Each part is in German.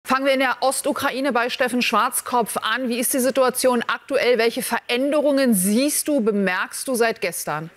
Fangen wir in der Ostukraine bei Steffen Schwarzkopf an. Wie ist die Situation aktuell? Welche Veränderungen siehst du, bemerkst du seit gestern?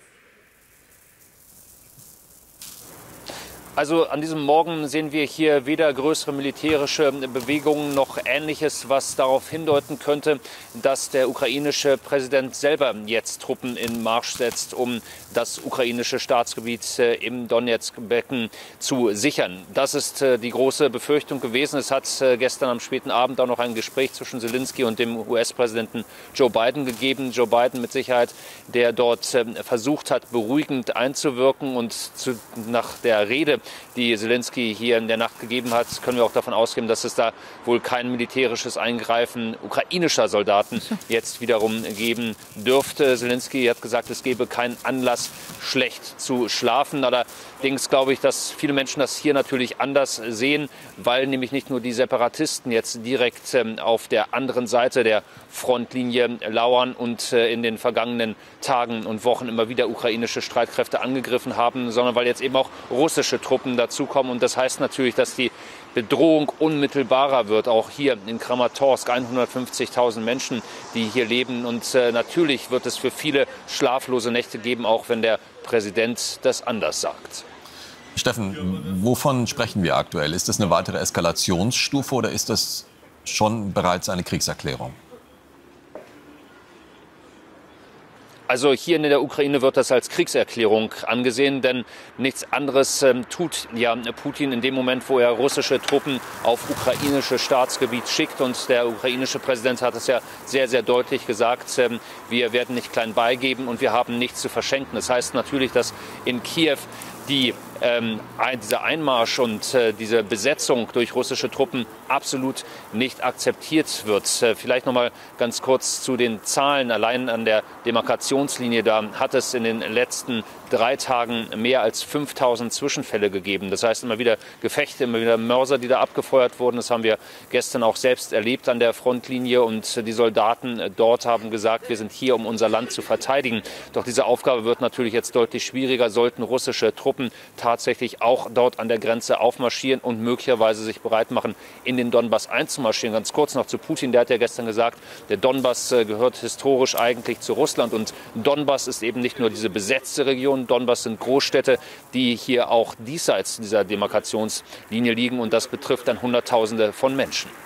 Also an diesem Morgen sehen wir hier weder größere militärische Bewegungen noch Ähnliches, was darauf hindeuten könnte, dass der ukrainische Präsident selber jetzt Truppen in Marsch setzt, um das ukrainische Staatsgebiet im Donetsk-Becken zu sichern. Das ist die große Befürchtung gewesen. Es hat gestern am späten Abend auch noch ein Gespräch zwischen Zelensky und dem US-Präsidenten Joe Biden gegeben. Joe Biden mit Sicherheit, der dort versucht hat, beruhigend einzuwirken und nach der Rede, die Zelensky hier in der Nacht gegeben hat, können wir auch davon ausgehen, dass es da wohl kein militärisches Eingreifen ukrainischer Soldaten jetzt wiederum geben dürfte. Zelensky hat gesagt, es gebe keinen Anlass, schlecht zu schlafen. Allerdings glaube ich, dass viele Menschen das hier natürlich anders sehen, weil nämlich nicht nur die Separatisten jetzt direkt auf der anderen Seite der Frontlinie lauern und in den vergangenen Tagen und Wochen immer wieder ukrainische Streitkräfte angegriffen haben, sondern weil jetzt eben auch russische Truppen dazukommen. Und das heißt natürlich, dass die Bedrohung unmittelbarer wird, auch hier in Kramatorsk, 150.000 Menschen, die hier leben. Und natürlich wird es für viele schlaflose Nächte geben, auch wenn der Präsident das anders sagt. Steffen, wovon sprechen wir aktuell? Ist das eine weitere Eskalationsstufe oder ist das schon bereits eine Kriegserklärung? Also hier in der Ukraine wird das als Kriegserklärung angesehen, denn nichts anderes tut ja Putin in dem Moment, wo er russische Truppen auf ukrainisches Staatsgebiet schickt. Und der ukrainische Präsident hat es ja sehr, sehr deutlich gesagt, wir werden nicht klein beigeben und wir haben nichts zu verschenken. Das heißt natürlich, dass in Kiew dieser Einmarsch und diese Besetzung durch russische Truppen absolut nicht akzeptiert wird. Vielleicht noch mal ganz kurz zu den Zahlen. Allein an der Demarkationslinie, da hat es in den letzten 3 Tagen mehr als 5.000 Zwischenfälle gegeben. Das heißt immer wieder Gefechte, immer wieder Mörser, die da abgefeuert wurden. Das haben wir gestern auch selbst erlebt an der Frontlinie. Und die Soldaten dort haben gesagt, wir sind hier, um unser Land zu verteidigen. Doch diese Aufgabe wird natürlich jetzt deutlich schwieriger, sollten russische Truppen tatsächlich auch dort an der Grenze aufmarschieren und möglicherweise sich bereit machen, in den Donbass einzumarschieren. Ganz kurz noch zu Putin, der hat ja gestern gesagt, der Donbass gehört historisch eigentlich zu Russland und Donbass ist eben nicht nur diese besetzte Region, Donbass sind Großstädte, die hier auch diesseits dieser Demarkationslinie liegen und das betrifft dann Hunderttausende von Menschen.